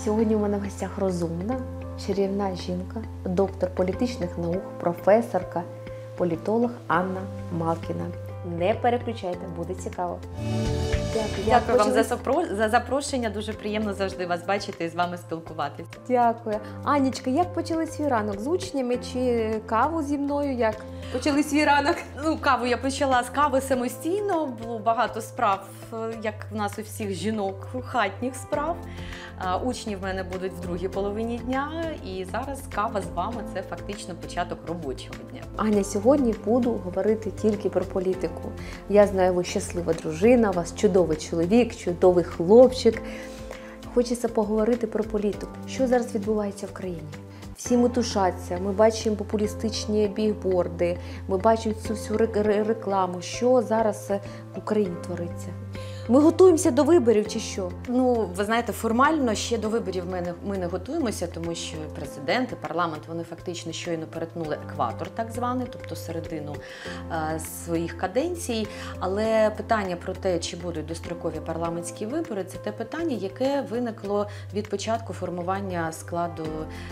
Сьогодні у мене в гостях розумна, чарівна жінка, доктор політичних наук, професорка, політолог Анна Малкіна. Не переключайте, буде цікаво. Дякую вам за запрошення. Дуже приємно завжди вас бачити і з вами спілкуватися. Дякую. Анічка, як почали свій ранок? З учнями чи каву зі мною? Як почали свій ранок? Каву я почала з кави самостійно, було багато справ, як в нас у всіх жінок, хатніх справ. Учні в мене будуть в другій половині дня, і зараз кава з вами – це фактично початок робочого дня. Аня, сьогодні буду говорити тільки про політику. Я знаю, ви щаслива дружина, у вас чудовий чоловік, чудовий хлопчик. Хочеться поговорити про політику. Що зараз відбувається в країні? Всі метушаться, ми бачимо популістичні бігборди, ми бачимо цю всю рекламу. Що зараз в Україні твориться? Ми готуємося до виборів чи що? Ви знаєте, формально ще до виборів ми не готуємося, тому що президент і парламент, вони фактично щойно перетнули екватор, так званий, тобто середину своїх каденцій. Але питання про те, чи будуть дострокові парламентські вибори, це те питання, яке виникло від початку формування складу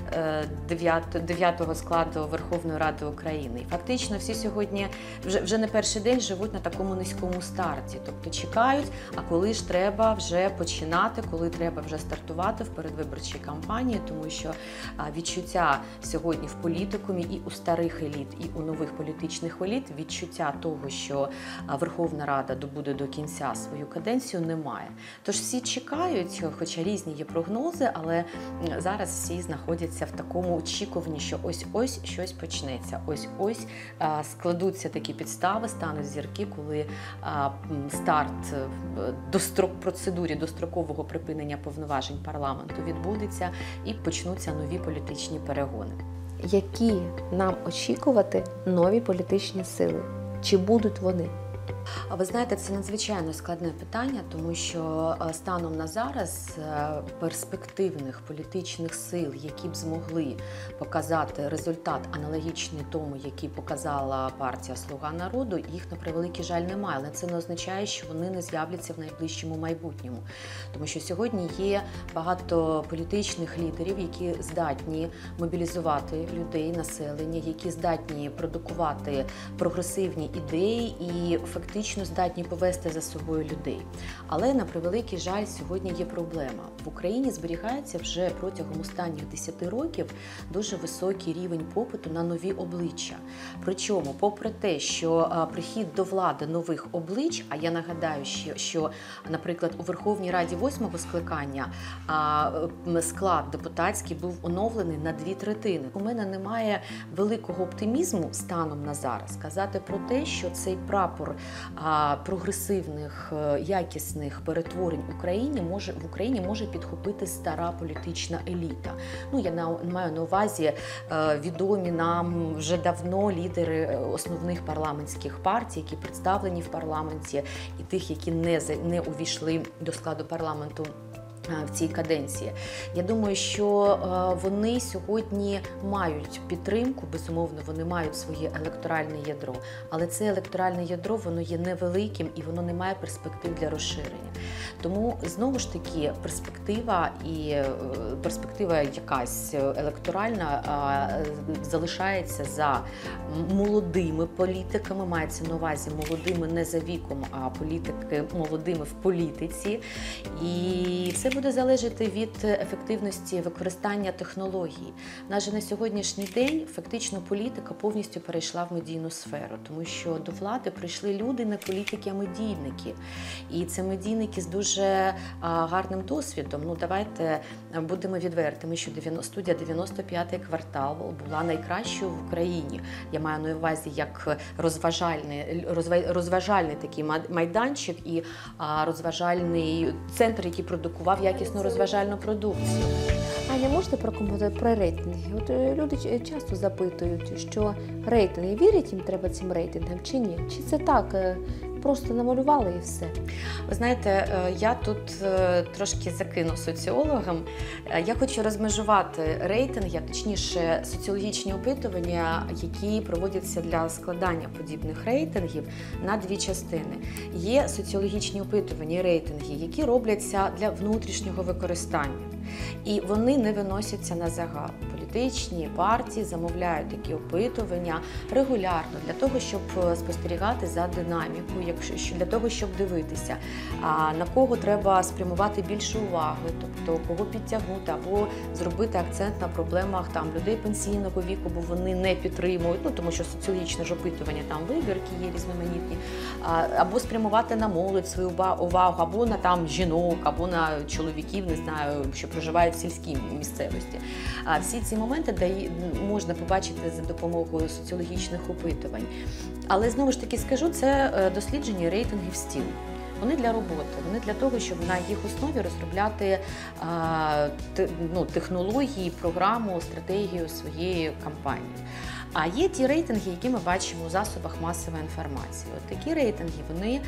9-го складу Верховної Ради України. І фактично всі сьогодні вже не перший день живуть на такому низькому старті, тобто чекають, а коли ж треба вже починати, коли треба вже стартувати в передвиборчій кампанії, тому що відчуття сьогодні в політикумі і у старих еліт, і у нових політичних еліт, відчуття того, що Верховна Рада добуде до кінця свою каденцію, немає. Тож всі чекають, хоча різні є прогнози, але зараз всі знаходяться в такому очікуванні, що ось-ось щось почнеться, ось-ось складуться такі підстави, стануть зірки, коли старт процедурі дострокового припинення повноважень парламенту відбудеться і почнуться нові політичні перегони. Які нам очікувати нові політичні сили? Чи будуть вони? Ви знаєте, це надзвичайно складне питання, тому що станом на зараз перспективних політичних сил, які б змогли показати результат аналогічний тому, який показала партія «Слуга народу», їх, на превеликий жаль, немає. Але це не означає, що вони не з'являться в найближчому майбутньому. Тому що сьогодні є багато політичних лідерів, які здатні мобілізувати людей, населення, які здатні продукувати прогресивні ідеї і фактично здатні повести за собою людей. Але, на превеликий жаль, сьогодні є проблема. В Україні зберігається вже протягом останніх 10 років дуже високий рівень попиту на нові обличчя. Причому, попри те, що прихід до влади нових облич, а я нагадаю, що, наприклад, у Верховній Раді 8-го скликання склад депутатський був оновлений на 2/3. У мене немає великого оптимізму станом на зараз сказати про те, що цей прапор прогресивних, якісних перетворень в Україні може підхопити стара політична еліта. Я маю на увазі відомі нам вже давно лідери основних парламентських партій, які представлені в парламенті, і тих, які не увійшли до складу парламенту в цій каденції. Я думаю, що вони сьогодні мають підтримку, безумовно, вони мають своє електоральне ядро, але це електоральне ядро, воно є невеликим і воно не має перспектив для розширення. Тому, знову ж таки, перспектива якась електоральна залишається за молодими політиками, мається на увазі молодими не за віком, а політики молодими в політиці. І все буде залежати від ефективності використання технологій. У нас же на сьогоднішній день фактично політика повністю перейшла в медійну сферу, тому що до влади прийшли люди, не політики, а медійники. І це медійники з дуже гарним досвідом. Давайте будемо відвертими, що студія «95-й квартал» була найкращою в Україні. Я маю на увазі як розважальний такий майданчик і розважальний центр, який продукував якісну розважальну продукцію. Аня, можете прокоментувати про рейтинги? От люди часто запитують, що рейтинги, вірять їм треба цим рейтингам чи ні? Чи це так, просто намалювали і все? Ви знаєте, я тут трошки закину соціологам. Я хочу розмежувати рейтинги, а точніше соціологічні опитування, які проводяться для складання подібних рейтингів, на дві частини. Є соціологічні опитування і рейтинги, які робляться для внутрішнього використання. І вони не виносяться на загал. Політичні партії замовляють такі опитування регулярно для того, щоб спостерігати за динамікою, для того, щоб дивитися, на кого треба спрямувати більше уваги, тобто кого підтягнути або зробити акцент на проблемах людей пенсійного віку, бо вони не підтримують, тому що соціологічне ж опитування, там вибірки є різноманітні, або спрямувати на молодь свою увагу, або на жінок, або на чоловіків, не знаю, що проживають в сільській місцевості. Всі ці моменти можна побачити за допомогою соціологічних опитувань. Але, знову ж таки скажу, це дослідження рейтингів стіл. Вони для роботи, вони для того, щоб на їх основі розробляти технології, програму, стратегію своєї кампанії. А є ті рейтинги, які ми бачимо у засобах масової інформації. От такі рейтинги, вони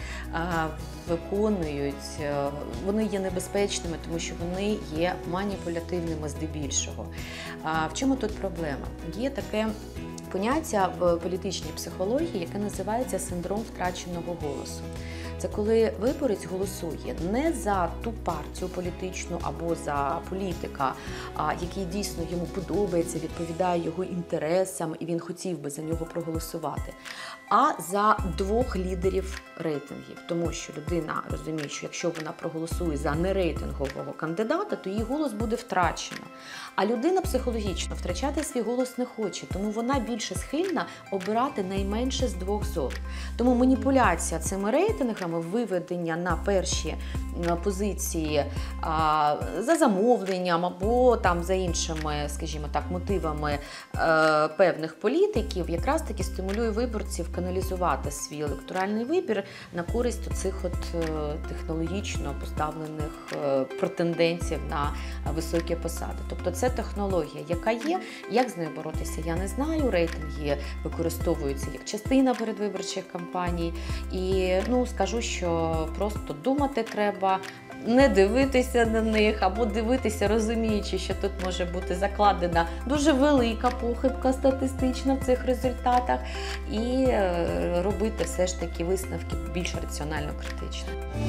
вони є небезпечними, тому що вони є маніпулятивними здебільшого. В чому тут проблема? Є таке поняття в політичній психології, яке називається синдром втраченого голосу. Це коли виборець голосує не за ту партію політичну або за політика, який дійсно йому подобається, відповідає його інтересам, і він хотів би за нього проголосувати, а за двох лідерів рейтингів. Тому що людина розуміє, що якщо вона проголосує за нерейтингового кандидата, то її голос буде втрачено. А людина психологічно втрачати свій голос не хоче, тому вона більше схильна обирати найменше з двох зон. Тому маніпуляція цими рейтингами, виведення на перші позиції за замовленням або за іншими, скажімо так, мотивами певних політиків, якраз таки стимулює виборців каналізувати свій електоральний вибір на користь цих технологічно поставлених претендентів на високі посади. Тобто це технологія, яка є. Як з нею боротися, я не знаю. Рейтинги використовуються як частина передвиборчих кампаній. І скажу, що просто думати треба, не дивитися на них, або дивитися, розуміючи, що тут може бути закладена дуже велика похибка статистична в цих результатах, і робити все ж таки висновки більш раціонально-критично.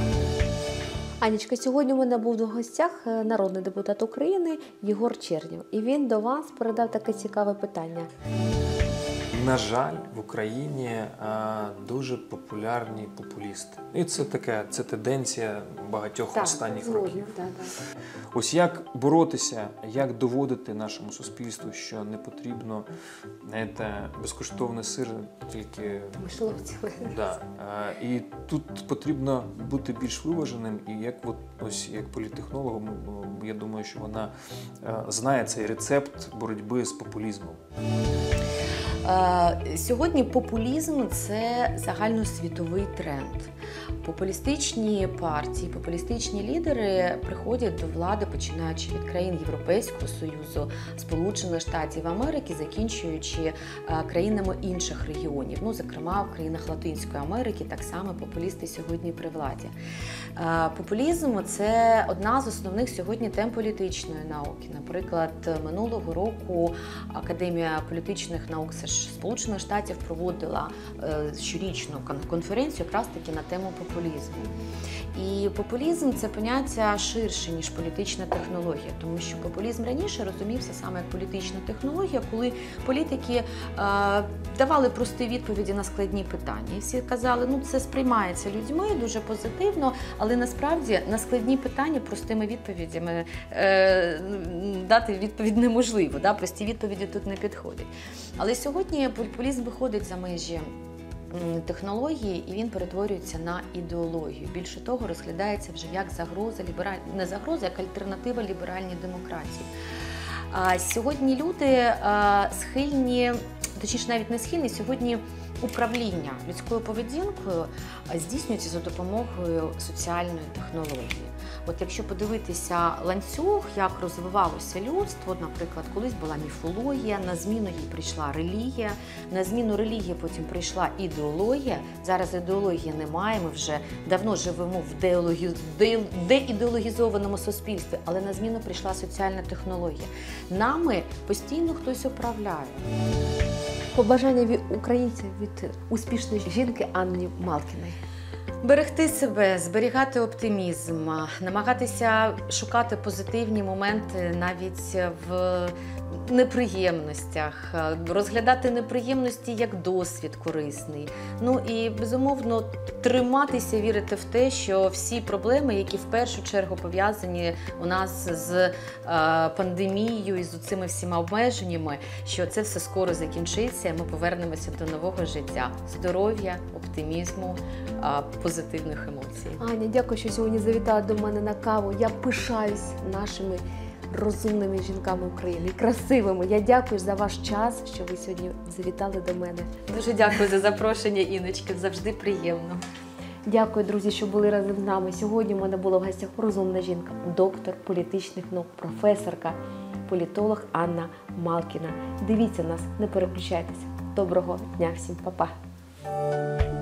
Анічка, сьогодні у мене був в гостях народний депутат України Єгор Чернєв. І він до вас передав таке цікаве питання. На жаль, в Україні дуже популярні популісти. І це тенденція багатьох останніх років. Так. Ось як боротися, як доводити нашому суспільству, що не потрібно безкоштовний сир, тільки мишоловці. Да. І тут потрібно бути більш виваженим, і як політтехнологом, я думаю, що вона знає цей рецепт боротьби з популізмом. Сьогодні популізм – це загальносвітовий тренд. Популістичні партії, популістичні лідери приходять до влади, починаючи від країн Європейського Союзу, Сполучених Штатів Америки, закінчуючи країнами інших регіонів. Зокрема, в країнах Латинської Америки так само популісти сьогодні при владі. Популізм – це одна з основних сьогодні тем політичної науки. Наприклад, минулого року Академія політичних наук Сполучених Штатів проводила щорічну конференцію якраз таки на тему популізму. І популізм – це поняття ширше, ніж політична технологія, тому що популізм раніше розумівся саме як політична технологія, коли політики давали прості відповіді на складні питання. І всі казали, це сприймається людьми дуже позитивно, але насправді на складні питання простими відповідями дати відповідь неможливо, прості відповіді тут не підходять. Але сьогодні популізм виходить за межі технології, і він перетворюється на ідеологію. Більше того, розглядається вже як загроза, не загроза, як альтернатива ліберальній демократії. Сьогодні люди схильні, точніше навіть не схильні, сьогодні управління людською поведінкою здійснюється за допомогою соціальної технології. От якщо подивитися ланцюг, як розвивалося людство, наприклад, колись була міфологія, на зміну їй прийшла релігія, на зміну релігії потім прийшла ідеологія. Зараз ідеології немає, ми вже давно живемо в деідеологізованому суспільстві, але на зміну прийшла соціальна технологія. Нами постійно хтось управляє. Побажання від українців, від успішної жінки Анни Малкіної. Берегти себе, зберігати оптимізм, намагатися шукати позитивні моменти навіть в неприємностях, розглядати неприємності як досвід корисний. Ну і, безумовно, триматися, вірити в те, що всі проблеми, які в першу чергу пов'язані у нас з пандемією і з цими всіма обмеженнями, що це все скоро закінчиться, і ми повернемося до нового життя. Здоров'я, оптимізму, позитивних емоцій. Аня, дякую, що сьогодні завітала до мене на каву. Я пишаюсь нашими розумними жінками України і красивими. Я дякую за ваш час, що ви сьогодні завітали до мене. Дуже дякую за запрошення, Іночки, завжди приємно. Дякую, друзі, що були разом з нами. Сьогодні у мене була в гостях розумна жінка, доктор політичних наук, професорка, політолог Анна Малкіна. Дивіться нас, не переключайтеся. Доброго дня всім, па-па!